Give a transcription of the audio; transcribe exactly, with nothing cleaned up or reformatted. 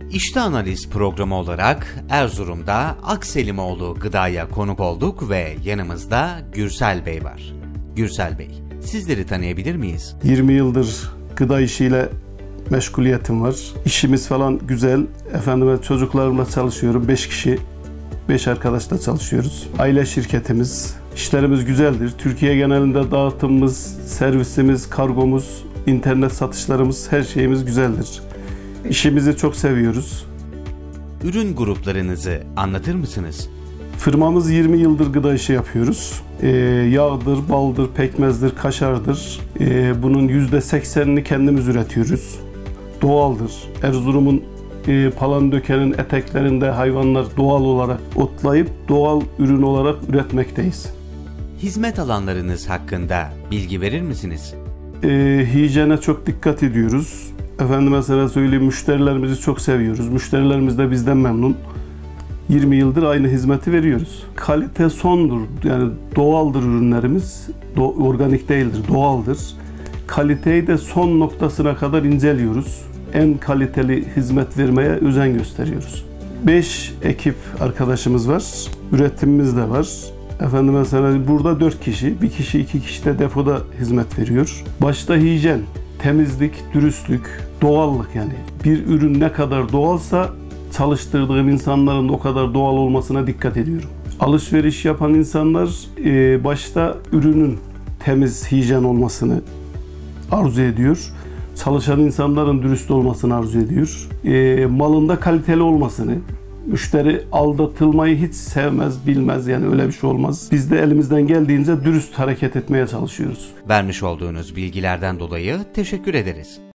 İşte Analiz programı olarak Erzurum'da Akselimoğlu Gıda'ya konuk olduk ve yanımızda Gürsel Bey var. Gürsel Bey, sizleri tanıyabilir miyiz? yirmi yıldır gıda işiyle meşguliyetim var. İşimiz falan güzel. Efendime çocuklarımla çalışıyorum. beş kişi, beş arkadaşla çalışıyoruz. Aile şirketimiz. İşlerimiz güzeldir. Türkiye genelinde dağıtımımız, servisimiz, kargomuz, internet satışlarımız, her şeyimiz güzeldir. İşimizi çok seviyoruz. Ürün gruplarınızı anlatır mısınız? Firmamız yirmi yıldır gıda işi yapıyoruz. Ee, yağdır, baldır, pekmezdir, kaşardır. Ee, bunun yüzde seksenini kendimiz üretiyoruz. Doğaldır. Erzurum'un e, Palandöken'in eteklerinde hayvanlar doğal olarak otlayıp doğal ürün olarak üretmekteyiz. Hizmet alanlarınız hakkında bilgi verir misiniz? Ee, hijyene çok dikkat ediyoruz. Efendim mesela söyleyeyim, müşterilerimizi çok seviyoruz. Müşterilerimiz de bizden memnun. yirmi yıldır aynı hizmeti veriyoruz. Kalite sondur. Yani doğaldır ürünlerimiz. Do- organik değildir, doğaldır. Kaliteyi de son noktasına kadar inceliyoruz. En kaliteli hizmet vermeye özen gösteriyoruz. beş ekip arkadaşımız var. Üretimimiz de var. Efendim mesela burada dört kişi, bir kişi iki kişi de depoda hizmet veriyor. Başta hijyen, temizlik, dürüstlük, doğallık yani. Bir ürün ne kadar doğalsa çalıştırdığım insanların o kadar doğal olmasına dikkat ediyorum. Alışveriş yapan insanlar başta ürünün temiz, hijyen olmasını arzu ediyor. Çalışan insanların dürüst olmasını arzu ediyor. Malında kaliteli olmasını. Müşteri aldatılmayı hiç sevmez, bilmez, yani öyle bir şey olmaz. Biz de elimizden geldiğince dürüst hareket etmeye çalışıyoruz. Vermiş olduğunuz bilgilerden dolayı teşekkür ederiz.